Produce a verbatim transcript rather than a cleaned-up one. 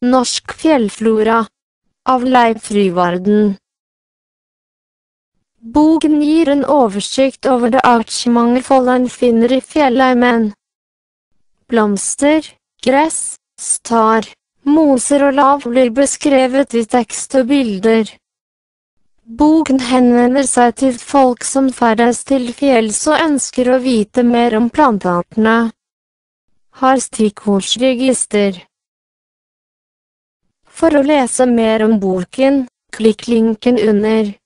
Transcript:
Norsk fjellflora av Leif Ryvarden. Boken gir en oversikt over det artsmangfoldet en finner i fjellheimen. Blomster, gress, star, moser og lav blir beskrevet i tekst og bilder. Boken henvender seg til folk som ferdes til fjells og ønsker å vite mer om planteartene. Har stikkordsregister. For å lese mer om boken, klikk linken under.